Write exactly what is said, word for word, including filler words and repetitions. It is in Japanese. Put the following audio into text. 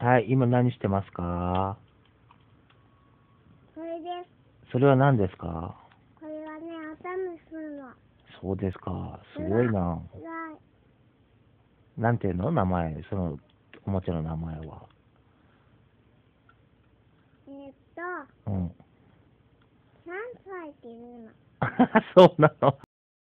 はい、今何してますか？ これです。 それは何ですか？ これはね、頭するの。 そうですか。すごいな。 が、 なんていうの名前、そのおもちゃの名前は。 えーっと、 うん。 さんさいっていうの。 そうなの。